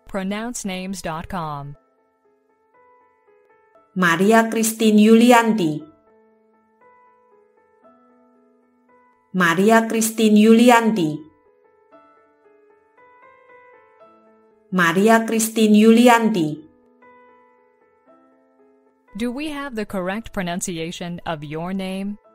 pronouncenames.com. Maria Christine Yulianti. Maria Christine Yulianti. Maria Christine Yulianti. Do we have the correct pronunciation of your name?